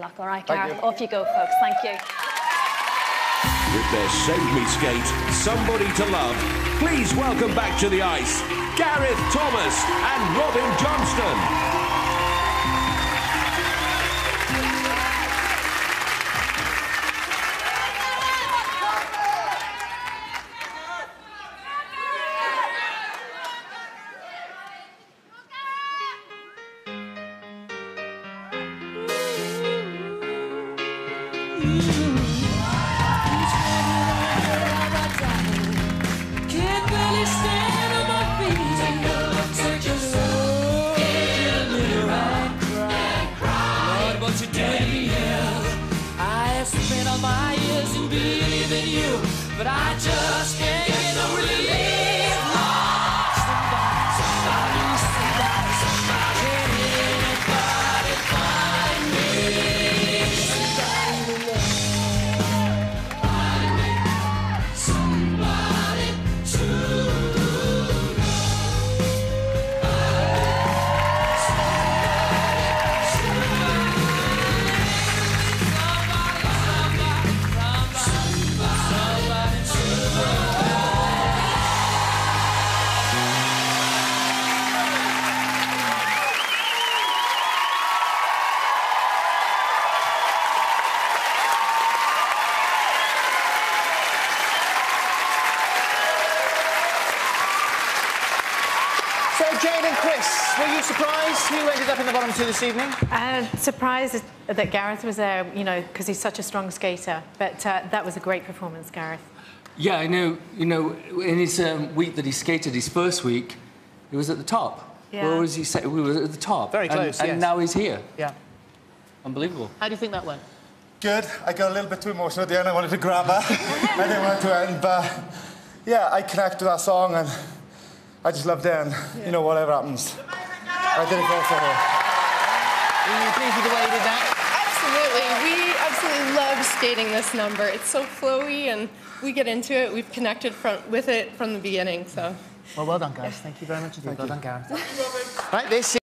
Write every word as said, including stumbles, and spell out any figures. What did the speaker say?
luck. All right, Gareth, off you go, folks. Thank you. With their Save Me skate, Somebody to Love, please welcome back to the ice, Gareth Thomas and Robin Johnston. Can't really stand on my feet. Take a look, take a look in the mirror and cry. Lord, what you done to me here? I have spent all my years in believing you, but I just can't get no relief. Somebody, somebody, somebody, somebody. Can anybody find me? Somebody to love. Find me. Somebody to love. So, Jade and Chris, were you surprised who ended up in the bottom two this evening? Uh, surprised that Gareth was there, you know, because he's such a strong skater. But uh, that was a great performance, Gareth. Yeah, I know. You know, in his um, week that he skated, his first week, he was at the top. Yeah. Where was he? Sa we were at the top. Very close, and, yes. and now he's here. Yeah. Unbelievable. How do you think that went? Good. I got a little bit too emotional at the end. I wanted to grab her. I didn't want to end, but yeah, I connect to that song and I just loved it. And yeah. You know, whatever happens, I did it all for her. Were you pleased with the way you did that? Absolutely. We absolutely love skating this number. It's so flowy, and we get into it. We've connected from, with it from the beginning. So. Well, well done, guys. Thank you very much indeed. Well done, Gareth. Right, this.